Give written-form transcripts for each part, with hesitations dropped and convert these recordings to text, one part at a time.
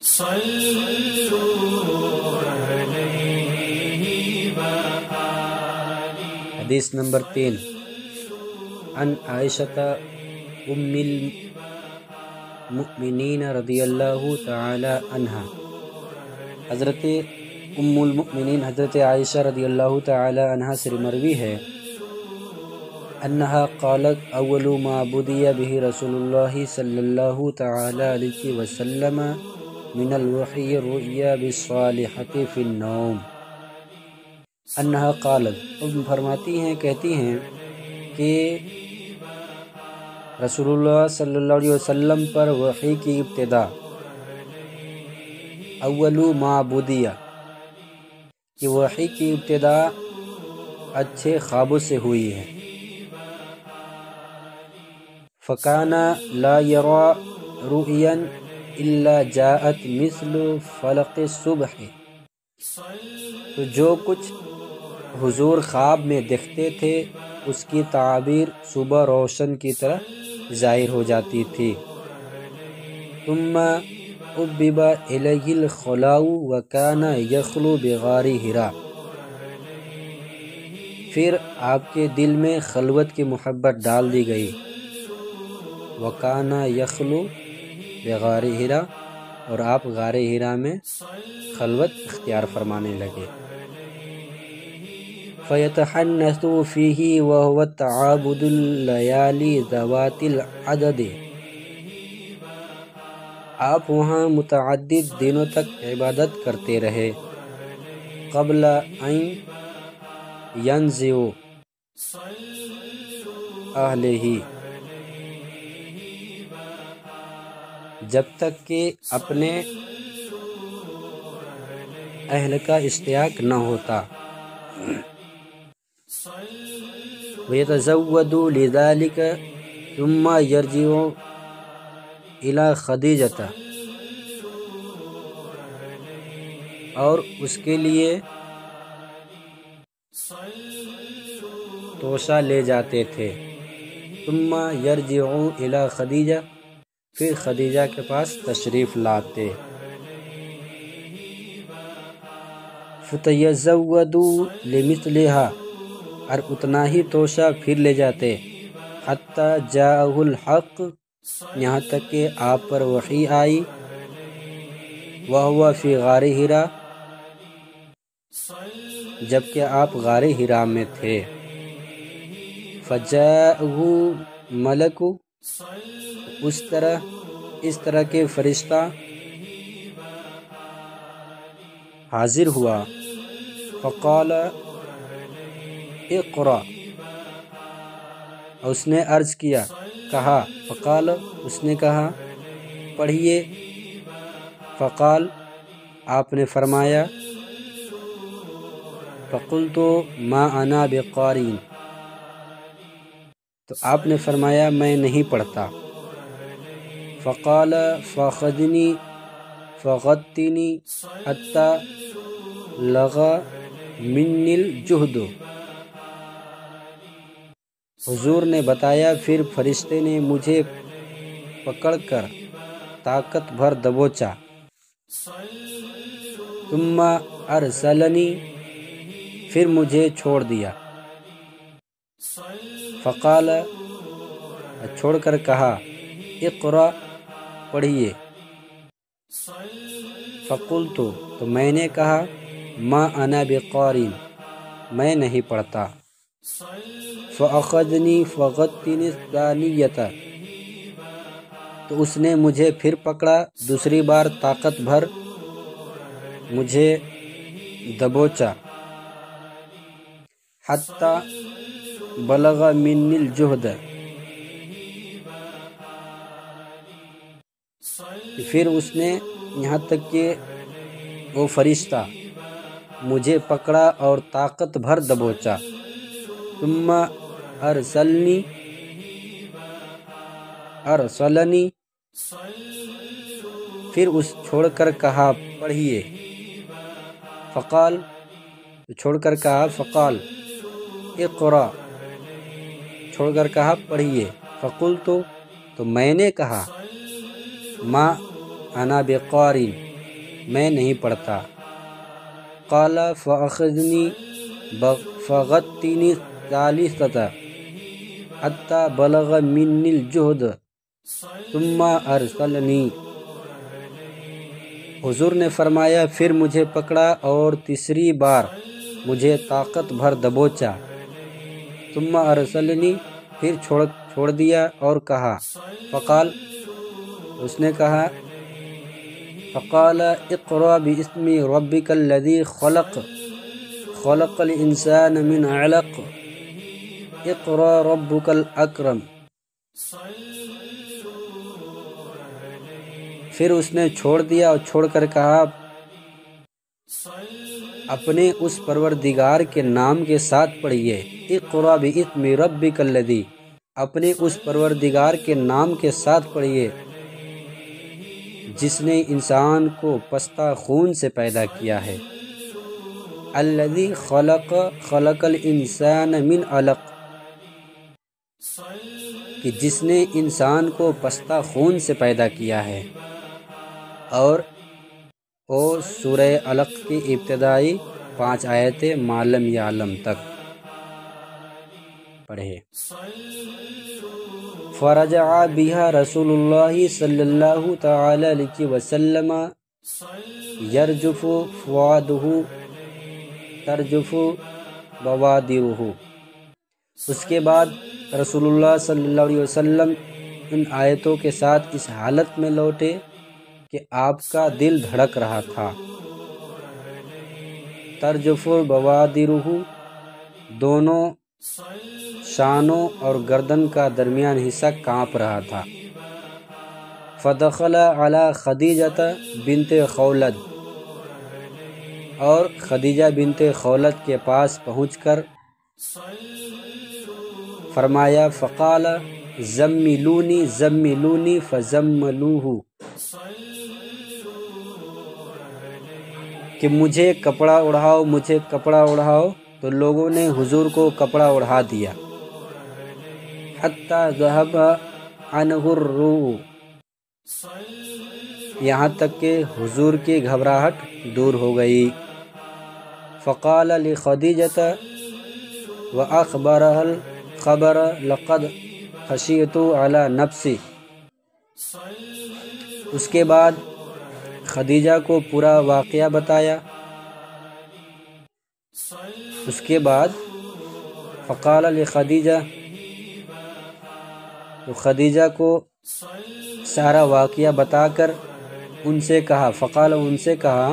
حدیث نمبر 3 عن عائشہ ام المؤمنین رضی اللہ تعالی عنہا، حضرت ام المؤمنین حضرت عائشہ رضی اللہ تعالی عنہا سے مروی ہے، انہا قالت اول ما بدی بہ رسول اللہ صلی اللہ تعالی علیہ وسلم من الوحی الرؤیا بالصالحۃ فی النوم۔ انہا قالت، فرماتی ہیں، کہتی ہیں کہ رسول اللہ صلی اللہ علیہ وسلم پر وحی کی ابتدا اول ما بدیا، کہ وحی کی ابتدا اچھے خوابوں سے ہوئی ہے۔ فکان لا یرا رؤیا الا جاءت مثل فلق الصبح، تو جو کچھ حضور خواب میں دیکھتے تھے اس کی تعبیر صبح روشن کی طرح ظاہر ہو جاتی تھی۔ ثم حبب الیہ الخلاء وکان یخلو بغار حراء، پھر آپ کے دل میں خلوت کی محبت ڈال دی گئی۔ وکان یخلو بغار حراء، اور آپ غار حراء میں خلوت اختیار فرمانے لگے۔ فیتحنث فیہ وہو تعابد اللیالی ذوات العدد، آپ وہاں متعدد دنوں تک عبادت کرتے رہے۔ قبل ان ینزع اہلہ، جب تک کہ اپنے اہل کا اشتیاق نہ ہوتا۔ وَيَتَزَوَّدُ لِذَلِكَ ثُمَّ يَرْجِعُ إِلَى خَدِیجَةَ، اور اس کے لیے توشہ لے جاتے تھے۔ ثُمَّ يَرْجِعُ إِلَى خَدِیجَةَ، پھر خدیجہ کے پاس تشریف لاتے۔ فَتَيَزَوَّدُ لِمِثْلِهَا، اور اتنا ہی توشہ پھر لے جاتے۔ حَتَّى جَاءَهُ الْحَقُّ، یہاں تک کہ آپ پر وحی آئی۔ وَهُوَ فِي غَارِ حِراء، جبکہ آپ غار حراء میں تھے۔ فَجَاءَهُ مَلَكُ، اس طرح کے فرشتہ حاضر ہوا۔ فقال اقرأ، اس نے عرض کیا، کہا۔ فقال، اس نے کہا، پڑھیے۔ فقال، آپ نے فرمایا، فقلت ما انا بقارئ، تو آپ نے فرمایا میں نہیں پڑھتا۔ فقال فغطنی حتی لغ منی الجہد، حضور نے بتایا، پھر فرشتے نے مجھے پکڑ کر طاقت بھر دبوچا۔ ثم ارسلنی، پھر مجھے چھوڑ دیا۔ فقال، چھوڑ کر کہا، اقرأ، پڑھیے۔ فقلت، تو میں نے کہا، ما انا بقارئ، میں نہیں پڑھتا۔ فأخذنی فغطنی الثانیۃ، تو اس نے مجھے پھر پکڑا دوسری بار، طاقت بھر مجھے دبوچا۔ حتی بلغ منی الجہد، پھر اس نے یہاں تک کہ وہ فرشتہ مجھے پکڑا اور طاقت بھر دبوچا۔ ثم ارسلنی، پھر اس چھوڑ کر کہا، پڑھیے۔ فقال، چھوڑ کر کہا، فقال اقرأ، چھوڑ کر کہا، پڑھیے۔ فقلت، تو میں نے کہا، ما انا بقارئ، میں نہیں پڑھتا۔ قال فأخذنی فغتنی ثالثة حتی بلغ منی الجہد ثم ارسلنی۔ حضور نے فرمایا پھر مجھے پکڑا اور تیسری بار مجھے طاقت بھر دبوچا۔ ثم ارسلنی، پھر چھوڑ دیا اور کہا، فقال، اس نے کہا، فقال اقرأ باسم ربک الذی خلق خلق الانسان من علق اقرأ ربک الاکرم۔ پھر اس نے چھوڑ دیا اور چھوڑ کر کہا، اپنے اس پروردگار کے نام کے ساتھ پڑھیے، اقرأ باسم ربک الذی، اپنے اس پروردگار کے نام کے ساتھ پڑھیے جس نے انسان کو پستہ خون سے پیدا کیا ہے۔ الذی خلق خلق الانسان من علق، کہ جس نے انسان کو پستہ خون سے پیدا کیا ہے۔ اور سورہ علق کی ابتدائی 5 آیتیں ما لم یعلم تک پڑھے۔ فرجع بها رسول اللہ صلی اللہ تعالی علیہ وسلم یرجف فؤادہ ترجف بوادرہ۔ اس کے بعد رسول اللہ صلی اللہ علیہ وسلم ان آیتوں کے ساتھ اس حالت میں لوٹے کہ آپ کا دل دھڑک رہا تھا۔ ترجف بوادرہ، دونوں شانوں اور گردن کا درمیان حصہ کانپ رہا تھا۔ فدخل علی خدیجہ بنت خولد، اور خدیجہ بنت خولد کے پاس پہنچ کر فرمایا، فقال زملونی زملونی فزملوہ، کہ مجھے کپڑا اڑھاؤ مجھے کپڑا اڑھاؤ، تو لوگوں نے حضور کو کپڑا اڑھا دیا۔ حتی ذہب عنہ الروع، یہاں تک کہ حضور کی گھبراہٹ دور ہو گئی۔ فقال لخدیجہ واخبرها الخبر لقد خشیت علی نفسی، اس کے بعد خدیجہ کو پورا واقعہ بتایا۔ اس کے بعد فقال لخدیجہ، تو خدیجہ کو سارا واقعہ بتا کر ان سے کہا، فقال، ان سے کہا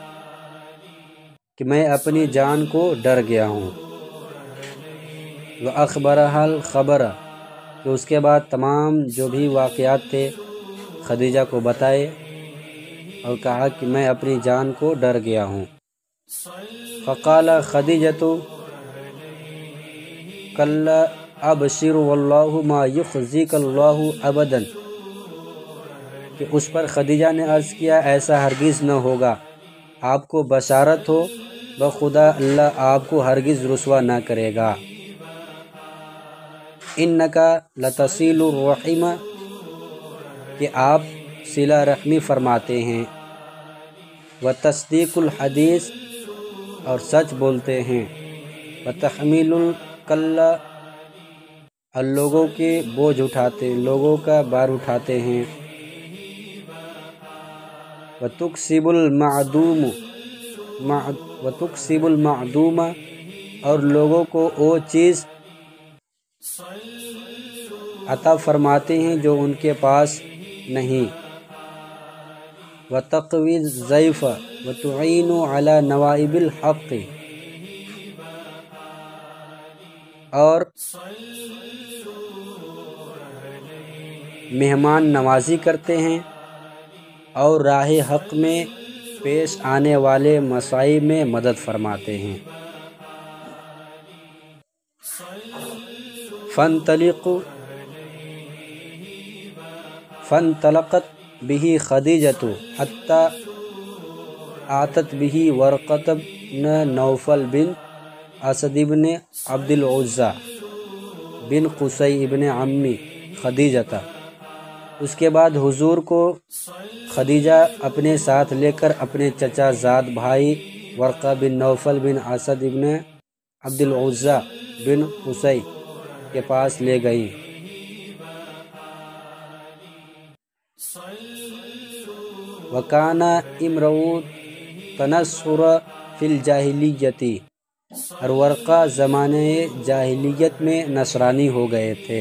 کہ میں اپنی جان کو ڈر گیا ہوں۔ وَأَخْبَرَهَا الْخَبَرَ، کہ اس کے بعد تمام جو بھی واقعات تھے خدیجہ کو بتائے اور کہا کہ میں اپنی جان کو ڈر گیا ہوں۔ فقال خدیجہ کلا ابشر واللہ ما یخزیک اللہ ابدا، کہ اس پر خدیجہ نے عرض کیا، ایسا ہرگز نہ ہوگا، آپ کو بشارت ہو، بخدا اللہ آپ کو ہرگز رسوا نہ کرے گا۔ انکا لتصیل الرحم، کہ آپ صلہ رحمی فرماتے ہیں، وتصدیق الحدیث، اور سچ بولتے ہیں، وتحمیل الکل، اور لوگوں کے بوجھ اٹھاتے، لوگوں کا بار اٹھاتے ہیں، وتکسب المعدوم، اور لوگوں کو وہ چیز عطا فرماتے ہیں جو ان کے پاس نہیں، وتقوی الضیف وتعین علی نوائب الحق، اور مہمان نوازی کرتے ہیں اور راہ حق میں پیش آنے والے مصائب میں مدد فرماتے ہیں۔ فانطلقت به خدیجۃ حتی آتت به ورقۃ بن نوفل بن اسد بن عبد العزى بن قصي بن عم خدیجۃ، اس کے بعد حضور کو خدیجہ اپنے ساتھ لے کر اپنے چچا زاد بھائی ورقہ بن نوفل بن اسد بن عبد العزیٰ بن قصی کے پاس لے گئیں۔ وَكَانَ امرؤ تنصر فی الجاہلیت، اور ورقہ زمانے جاہلیت میں نصرانی ہو گئے تھے۔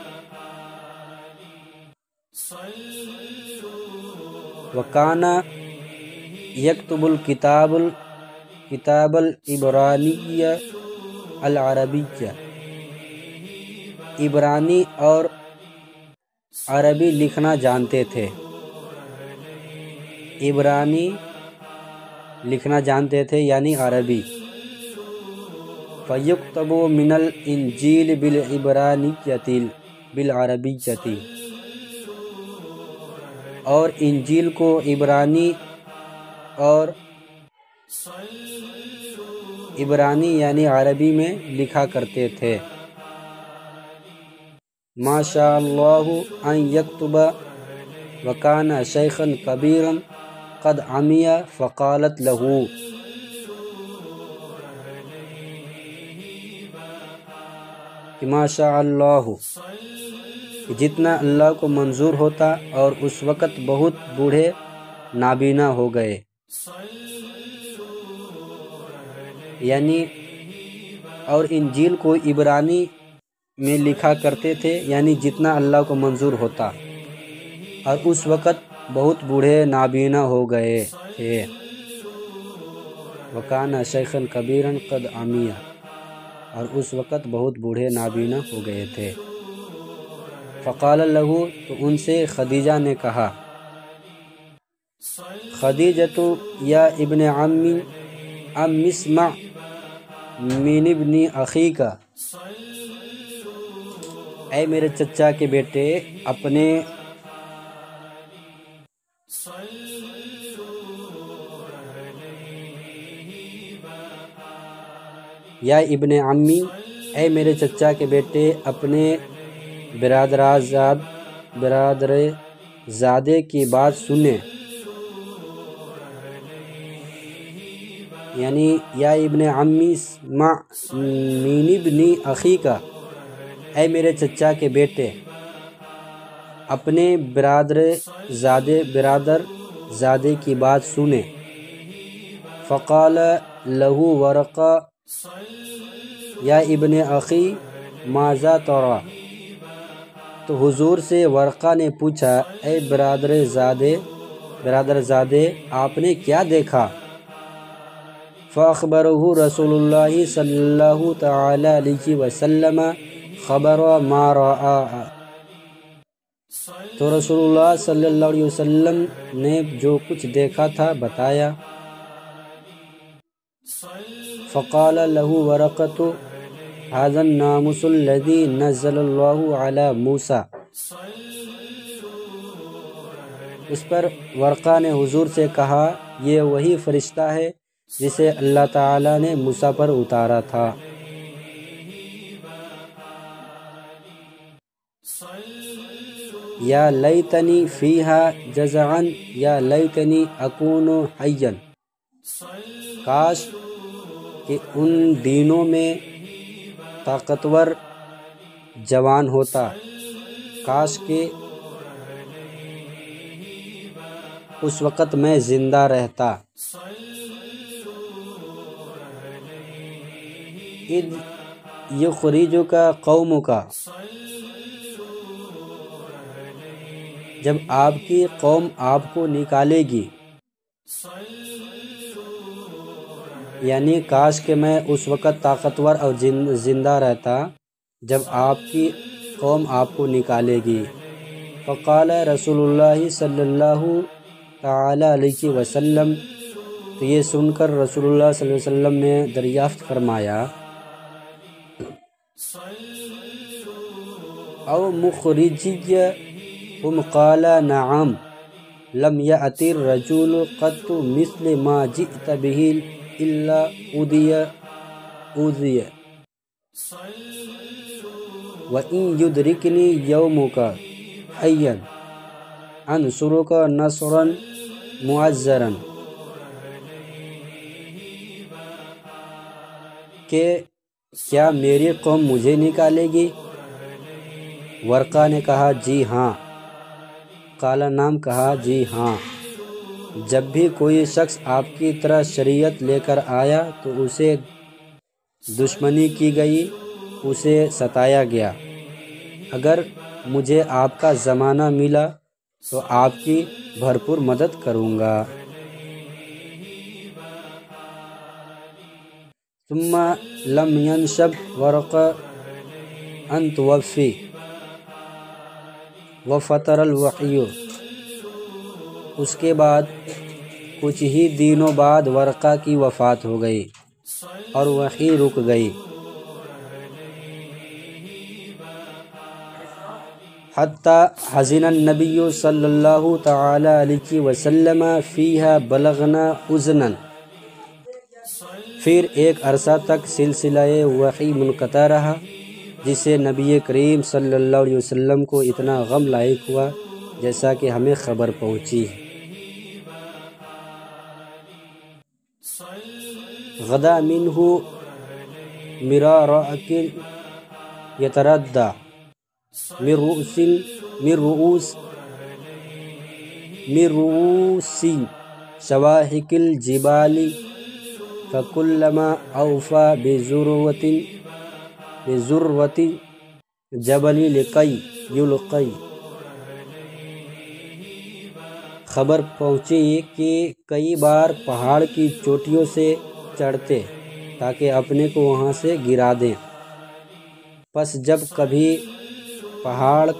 وَكَانَ يَكْتُبُ الكتاب العبرانی العربی، عبرانی اور عربی لکھنا جانتے تھے، عبرانی لکھنا جانتے تھے یعنی عربی۔ فَيُكْتَبُ مِنَ الْإِنْجِيلِ بِالْعَرَبِيَّةِ، اور انجیل کو عبرانی اور عبرانی یعنی عربی میں لکھا کرتے تھے۔ ما شاء اللہ ان یکتب وکان شیخا کبیرا قد عمی فقالت له، کہ ما شاء اللہ، جتنا اللہ کو منظور ہوتا، اور اس وقت بہت بوڑھے نابینا ہو گئے، یعنی اور انجیل کو عبرانی میں لکھا کرتے تھے یعنی جتنا اللہ کو منظور ہوتا، اور اس وقت بہت بوڑھے نابینا ہو گئے تھے۔ وَكَانَ شَيْخًا كَبِيرًا قَدْ عَمِيَ، اور اس وقت بہت بوڑھے نابینا ہو گئے تھے۔ فقال له، تو ان سے خدیجہ نے کہا، خدیجۃ یا ابن عمی اسمع من ابن اخیک، اے میرے چچا کے بیٹے اپنے یا ابن عمی، اے میرے چچا کے بیٹے اپنے برادر زادے کی بات سنیں، یعنی یا ابن عمی اسمع من ابن اخیک، اے میرے چچا کے بیٹے اپنے برادر زادے کی بات سنیں۔ فقال له ورقہ یا ابن اخی ماذا ترى، تو حضور سے ورقہ نے پوچھا، اے برادر زادے آپ نے کیا دیکھا؟ فأخبره رسول اللہ صلی اللہ تعالی علیہ وسلم خبر ما رأى، تو رسول اللہ صلی اللہ علیہ وسلم نے جو کچھ دیکھا تھا بتایا۔ فقال له ورقة هذا الناموس الذي نزل الله على موسى، اس پر ورقہ نے حضور سے کہا، یہ وہی فرشتہ ہے جسے اللہ تعالی نے موسیٰ پر اتارا تھا۔ یا لیتنی فیہا جزعا یا لیتنی اکون حیا، کاش کہ ان دینوں میں طاقتور جوان ہوتا، کاش کہ اس وقت میں زندہ رہتا۔ اذ یخرجک قومک، جب آپ کی قوم آپ کو نکالے گی، یعنی کاش کہ میں اس وقت طاقتور اور زندہ رہتا جب آپ کی قوم آپ کو نکالے گی۔ فقال رسول اللہ صلی اللہ تعالی علیہ وسلم، تو یہ سن کر رسول اللہ صلی اللہ علیہ وسلم نے دریافت فرمایا، او مخرجی ہم قال نعم لم یأتی الرجل قط مثل ما جئت به الا اوذی وان یدرکنی یومک حیا انصرک نصرا معزرا، کہ کیا میری قوم مجھے نکالے گی؟ ورقہ نے کہا جی ہاں۔ قال نعم، کہا جی ہاں۔ جب بھی کوئی شخص آپ کی طرح شریعت لے کر آیا تو اسے دشمنی کی گئی، اسے ستایا گیا۔ اگر مجھے آپ کا زمانہ ملا تو آپ کی بھرپور مدد کروں گا۔ ثم لم ينشب ورقہ ان توفی وفتر الوحی، اس کے بعد کچھ ہی دنوں بعد ورقہ کی وفات ہو گئی اور وحی رک گئی۔ حتی حزن النبی صلی اللہ تعالی علیہ وسلم فیہا بلغنا اذنا، پھر ایک عرصہ تک سلسلہ وحی منقطع رہا، جس سے نبی کریم صلی اللہ علیہ وسلم کو اتنا غم لاحق ہوا جیسا کہ ہمیں خبر پہنچی۔ غدا منہ مرارعق یتردى من رؤوس شواهق الجبال فكلما أوفى بذروة جبل لقي يلقي، خبر پہنچی کہ کئی بار پہاڑ کی چوٹیوں سے چڑھتے تاکہ اپنے کو وہاں سے گرا دیں، پس جب کبھی پہاڑ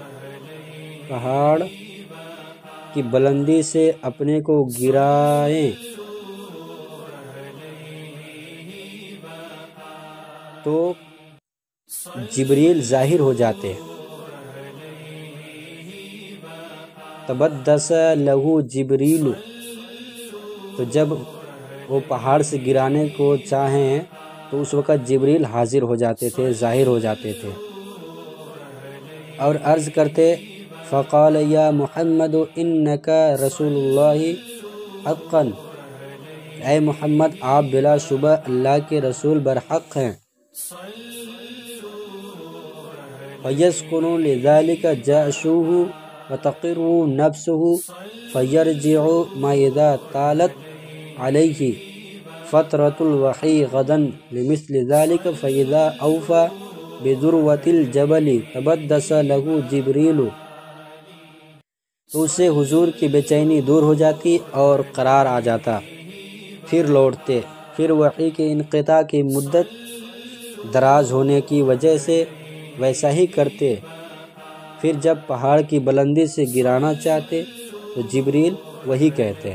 کی بلندی سے اپنے کو گرائیں تو جبریل ظاہر ہو جاتے۔ تبدس لہو جبریل، تو جب وہ پہاڑ سے گرانے کو چاہیں تو اس وقت جبریل حاضر ہو جاتے تھے، ظاہر ہو جاتے تھے اور عرض کرتے فقال یا محمد انک رسول اللہ حقا، اے محمد آپ بلا شبہ اللہ کے رسول برحق ہیں۔ فیسکن لذلک جأشہ وتقر نفسہ فیرجع ما اذا طالت علیہ فترۃ الوحی غدا لمثل ذلک فاذا اوفى بذروۃ الجبل تبدس لہ جبریل، تو اس سے حضور کی بے چینی دور ہو جاتی اور قرار آ جاتا، پھر لوٹتے۔ پھر وحی کے انقطاع کی مدت دراز ہونے کی وجہ سے ویسا ہی کرتے، پھر جب پہاڑ کی بلندی سے گرانا چاہتے تو جبریل وہی کہتے۔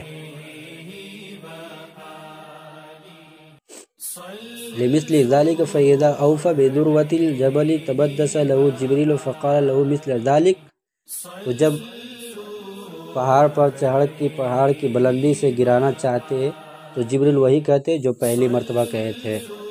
لمثل ذلك فإذا أوفى بذروة الجبل تبدس له جبريل فقال له مثل ذلك، تو جب پہاڑ پر چڑھ کے پہاڑ کی بلندی سے گرانا چاہتے تو جبریل وہی کہتے جو پہلی مرتبہ کہے تھے۔